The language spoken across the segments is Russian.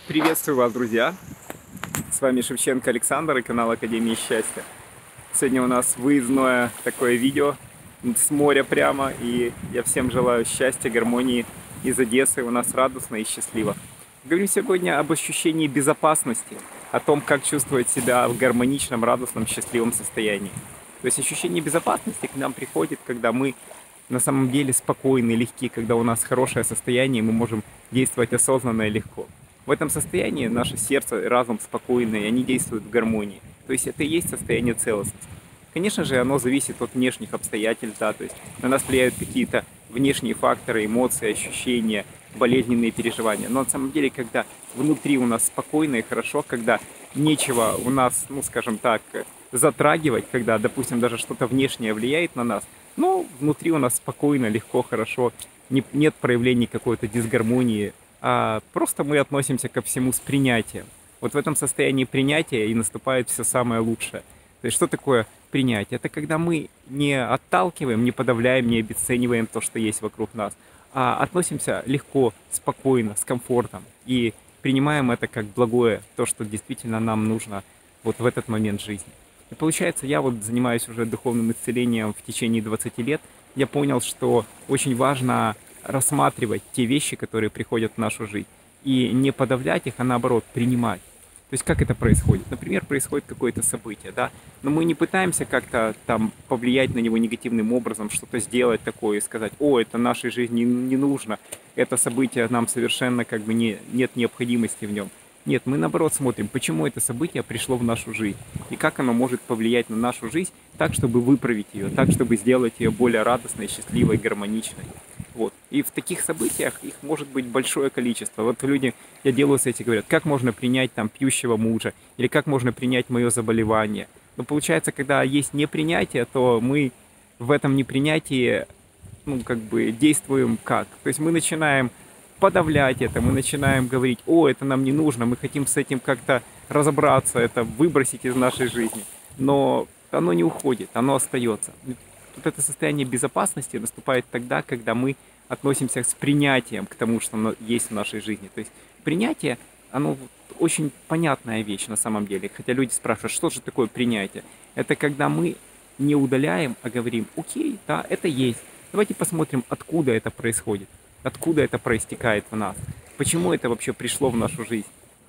Приветствую вас, друзья! С вами Шевченко Александр и канал Академии Счастья. Сегодня у нас выездное такое видео с моря прямо, и я всем желаю счастья, гармонии из Одессы. У нас радостно и счастливо. Говорим сегодня об ощущении безопасности, о том, как чувствовать себя в гармоничном, радостном, счастливом состоянии. То есть ощущение безопасности к нам приходит, когда мы на самом деле спокойны, легки, когда у нас хорошее состояние, мы можем действовать осознанно и легко. В этом состоянии наше сердце, разум спокойны, и они действуют в гармонии. То есть это и есть состояние целостности. Конечно же, оно зависит от внешних обстоятельств, да, то есть на нас влияют какие-то внешние факторы, эмоции, ощущения, болезненные переживания. Но на самом деле, когда внутри у нас спокойно и хорошо, когда нечего у нас, ну скажем так, затрагивать, когда, допустим, даже что-то внешнее влияет на нас, но внутри у нас спокойно, легко, хорошо, нет проявлений какой-то дисгармонии, а просто мы относимся ко всему с принятием. Вот в этом состоянии принятия и наступает все самое лучшее. То есть что такое принятие? Это когда мы не отталкиваем, не подавляем, не обесцениваем то, что есть вокруг нас, а относимся легко, спокойно, с комфортом и принимаем это как благое, то, что действительно нам нужно вот в этот момент жизни. И получается, я вот занимаюсь уже духовным исцелением в течение 20 лет. Я понял, что очень важно рассматривать те вещи, которые приходят в нашу жизнь, и не подавлять их, а наоборот принимать. То есть как это происходит? Например, происходит какое-то событие, да, но мы не пытаемся как-то там повлиять на него негативным образом, что-то сделать такое и сказать: о, это нашей жизни не нужно, это событие нам совершенно как бы нет необходимости в нем. Нет, мы наоборот смотрим, почему это событие пришло в нашу жизнь, и как оно может повлиять на нашу жизнь так, чтобы выправить ее, так, чтобы сделать ее более радостной, счастливой, гармоничной. Вот. И в таких событиях их может быть большое количество. Вот люди, я делаю с этим, говорят, как можно принять там пьющего мужа, или как можно принять мое заболевание. Но получается, когда есть непринятие, то мы в этом непринятии, ну, как бы действуем как? То есть мы начинаем подавлять это, мы начинаем говорить: о, это нам не нужно, мы хотим с этим как-то разобраться, это выбросить из нашей жизни. Но оно не уходит, оно остается. Вот это состояние безопасности наступает тогда, когда мы относимся с принятием к тому, что есть в нашей жизни. То есть принятие, оно очень понятная вещь на самом деле. Хотя люди спрашивают, что же такое принятие? Это когда мы не удаляем, а говорим: окей, да, это есть. Давайте посмотрим, откуда это происходит, откуда это проистекает в нас, почему это вообще пришло в нашу жизнь.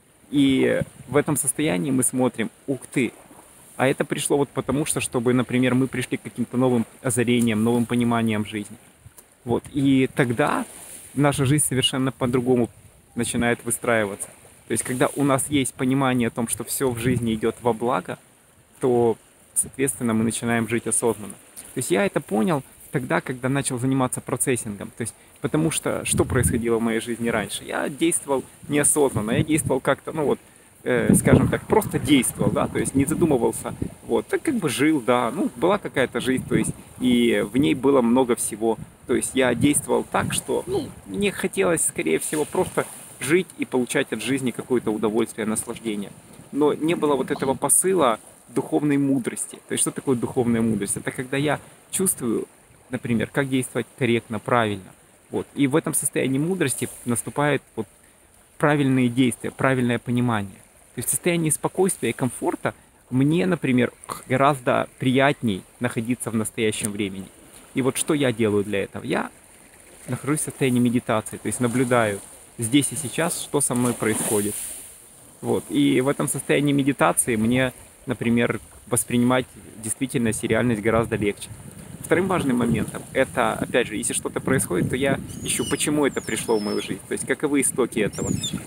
И в этом состоянии мы смотрим: ух ты, а это пришло вот потому, что, чтобы, например, мы пришли к каким-то новым озарениям, новым пониманиям жизни. Вот. И тогда наша жизнь совершенно по-другому начинает выстраиваться. То есть, когда у нас есть понимание о том, что все в жизни идет во благо, то, соответственно, мы начинаем жить осознанно. То есть я это понял тогда, когда начал заниматься процессингом. То есть, потому что происходило в моей жизни раньше? Я действовал неосознанно, я действовал как-то, ну вот, скажем так, просто действовал, да, то есть не задумывался, вот, так как бы жил, да, ну, была какая-то жизнь, то есть, и в ней было много всего, то есть я действовал так, что, ну, мне хотелось, скорее всего, просто жить и получать от жизни какое-то удовольствие, наслаждение, но не было вот этого посыла духовной мудрости. То есть что такое духовная мудрость? Это когда я чувствую, например, как действовать корректно, правильно, вот, и в этом состоянии мудрости наступает вот правильные действия, правильное понимание. То есть в состоянии спокойствия и комфорта мне, например, гораздо приятней находиться в настоящем времени. И вот что я делаю для этого? Я нахожусь в состоянии медитации, то есть наблюдаю здесь и сейчас, что со мной происходит. Вот. И в этом состоянии медитации мне, например, воспринимать действительность и реальность гораздо легче. Вторым важным моментом это, опять же, если что-то происходит, то я ищу, почему это пришло в мою жизнь, то есть каковы истоки этого,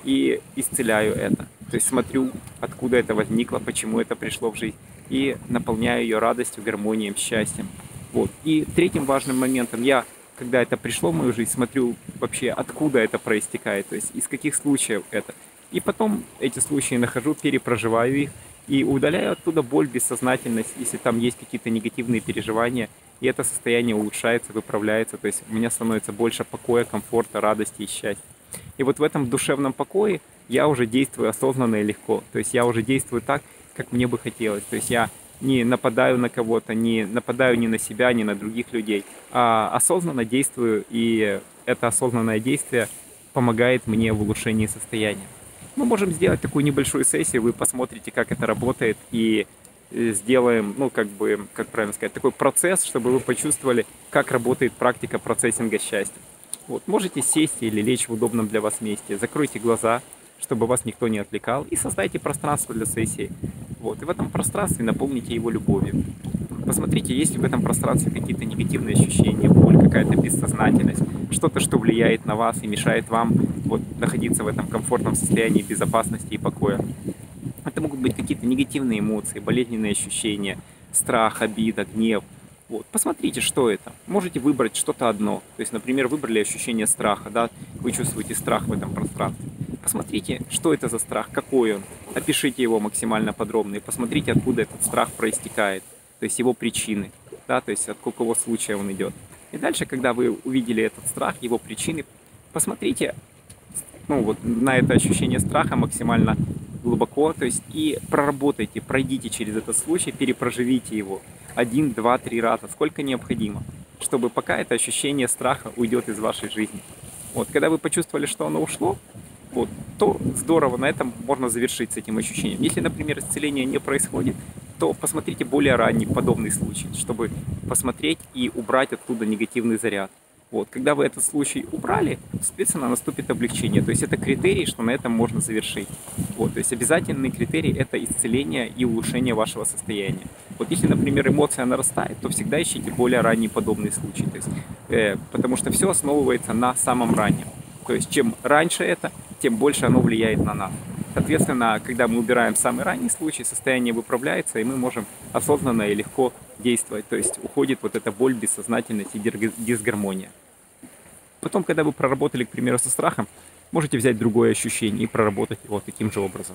и исцеляю это. То есть смотрю, откуда это возникло, почему это пришло в жизнь, и наполняю ее радостью, гармонией, счастьем. Вот. И третьим важным моментом я, когда это пришло в мою жизнь, смотрю вообще, откуда это проистекает, то есть из каких случаев это. И потом эти случаи нахожу, перепроживаю их и удаляю оттуда боль, бессознательность, если там есть какие-то негативные переживания, и это состояние улучшается, выправляется, то есть у меня становится больше покоя, комфорта, радости и счастья. И вот в этом душевном покое я уже действую осознанно и легко, то есть я уже действую так, как мне бы хотелось, то есть я не нападаю на кого-то, не нападаю ни на себя, ни на других людей, а осознанно действую, и это осознанное действие помогает мне в улучшении состояния. Мы можем сделать такую небольшую сессию, вы посмотрите, как это работает, и сделаем, ну, как бы, как правильно сказать, такой процесс, чтобы вы почувствовали, как работает практика процессинга счастья. Вот, можете сесть или лечь в удобном для вас месте, закройте глаза, чтобы вас никто не отвлекал, и создайте пространство для сессии. Вот, и в этом пространстве наполните его любовью. Посмотрите, есть ли в этом пространстве какие-то негативные ощущения, боль, какая-то бессознательность, что-то, что влияет на вас и мешает вам вот, находиться в этом комфортном состоянии безопасности и покоя. Это могут быть какие-то негативные эмоции, болезненные ощущения, страх, обида, гнев. Вот. Посмотрите, что это. Можете выбрать что-то одно. То есть, например, выбрали ощущение страха, да? Вы чувствуете страх в этом пространстве. Посмотрите, что это за страх, какой он. Опишите его максимально подробно и посмотрите, откуда этот страх проистекает. То есть его причины, да? То есть от какого случая он идет. И дальше, когда вы увидели этот страх, его причины, посмотрите, ну, вот, на это ощущение страха максимально глубоко, то есть и проработайте, пройдите через этот случай, перепроживите его 1, 2, 3 раза, сколько необходимо, чтобы пока это ощущение страха уйдет из вашей жизни. Вот, когда вы почувствовали, что оно ушло, вот, то здорово, на этом можно завершить с этим ощущением. Если, например, исцеление не происходит, то посмотрите более ранний подобный случай, чтобы посмотреть и убрать оттуда негативный заряд. Вот, когда вы этот случай убрали, соответственно, наступит облегчение. То есть это критерий, что на этом можно завершить. Вот, то есть обязательный критерий – это исцеление и улучшение вашего состояния. Вот если, например, эмоция нарастает, то всегда ищите более ранний подобный случай. То есть, потому что все основывается на самом раннем. То есть чем раньше это, тем больше оно влияет на нас. Соответственно, когда мы убираем самый ранний случай, состояние выправляется, и мы можем осознанно и легко действовать. То есть уходит вот эта боль, бессознательность и дисгармония. Потом, когда вы проработали, к примеру, со страхом, можете взять другое ощущение и проработать его таким же образом.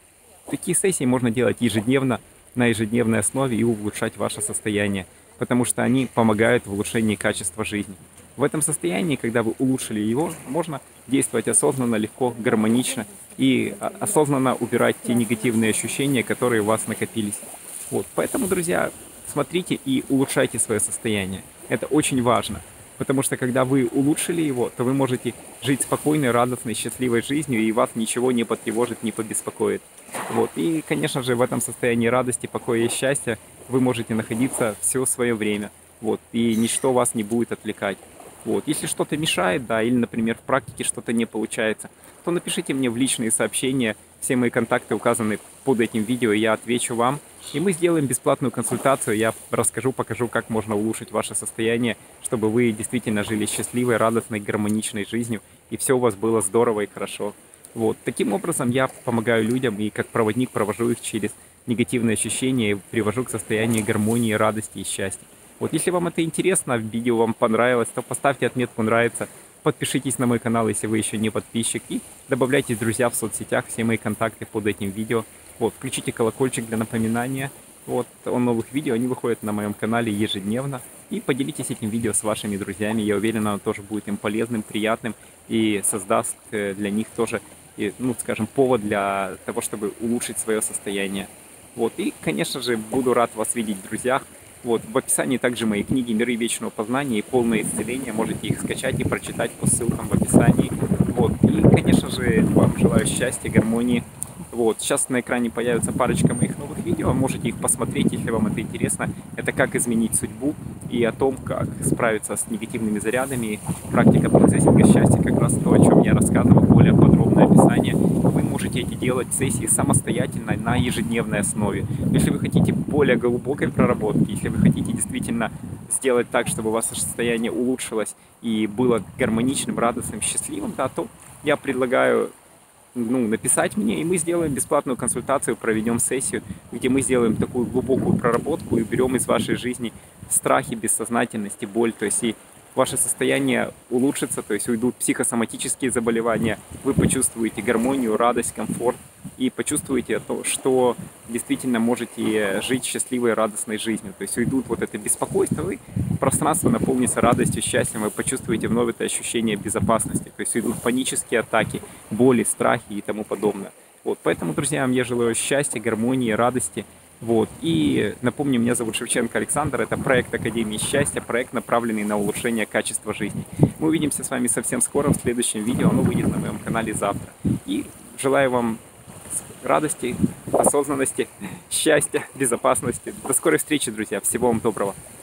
Такие сессии можно делать ежедневно, на ежедневной основе и улучшать ваше состояние, потому что они помогают в улучшении качества жизни. В этом состоянии, когда вы улучшили его, можно действовать осознанно, легко, гармонично и осознанно убирать те негативные ощущения, которые у вас накопились. Вот. Поэтому, друзья, смотрите и улучшайте свое состояние. Это очень важно. Потому что когда вы улучшили его, то вы можете жить спокойной, радостной, счастливой жизнью, и вас ничего не потревожит, не побеспокоит. Вот. И, конечно же, в этом состоянии радости, покоя и счастья вы можете находиться все свое время. Вот. И ничто вас не будет отвлекать. Вот. Если что-то мешает, да, или, например, в практике что-то не получается, то напишите мне в личные сообщения. Все мои контакты указаны под этим видео, и я отвечу вам. И мы сделаем бесплатную консультацию. Я расскажу, покажу, как можно улучшить ваше состояние, чтобы вы действительно жили счастливой, радостной, гармоничной жизнью, и все у вас было здорово и хорошо. Вот. Таким образом, я помогаю людям и как проводник провожу их через негативные ощущения и привожу к состоянию гармонии, радости и счастья. Вот, если вам это интересно, видео вам понравилось, то поставьте отметку «Нравится», подпишитесь на мой канал, если вы еще не подписчик, и добавляйтесь, друзья, в соцсетях, все мои контакты под этим видео. Вот, включите колокольчик для напоминания вот, о новых видео, они выходят на моем канале ежедневно. И поделитесь этим видео с вашими друзьями, я уверен, оно тоже будет им полезным, приятным и создаст для них тоже, ну, скажем, повод для того, чтобы улучшить свое состояние. Вот, и, конечно же, буду рад вас видеть в друзьях. Вот, в описании также мои книги «Миры вечного познания» и «Полное исцеление». Можете их скачать и прочитать по ссылкам в описании. Вот, и, конечно же, вам желаю счастья, гармонии. Вот, сейчас на экране появится парочка моих новых видео. Можете их посмотреть, если вам это интересно. Это «Как изменить судьбу» и о том, как справиться с негативными зарядами. Практика процессинга счастья, как раз то, о чем я рассказывал, более подробное описание. Вы можете эти делать сессии самостоятельно на ежедневной основе. Если вы хотите более глубокой проработки, если вы хотите действительно сделать так, чтобы ваше состояние улучшилось и было гармоничным, радостным, счастливым, да, то я предлагаю написать мне, и мы сделаем бесплатную консультацию, проведем сессию, где мы сделаем такую глубокую проработку и уберем из вашей жизни страхи, бессознательность и боль, то есть и ваше состояние улучшится, то есть уйдут психосоматические заболевания, вы почувствуете гармонию, радость, комфорт и почувствуете то, что действительно можете жить счастливой, радостной жизнью. То есть уйдут вот это беспокойство, и пространство наполнится радостью, счастьем, вы почувствуете вновь это ощущение безопасности. То есть уйдут панические атаки, боли, страхи и тому подобное. Вот, поэтому, друзья, я желаю счастья, гармонии, радости. Вот. И напомню, меня зовут Шевченко Александр, это проект Академии Счастья, проект, направленный на улучшение качества жизни. Мы увидимся с вами совсем скоро в следующем видео, оно выйдет на моем канале завтра. И Желаю вам радости, осознанности, счастья, безопасности. До скорой встречи, друзья. Всего вам доброго.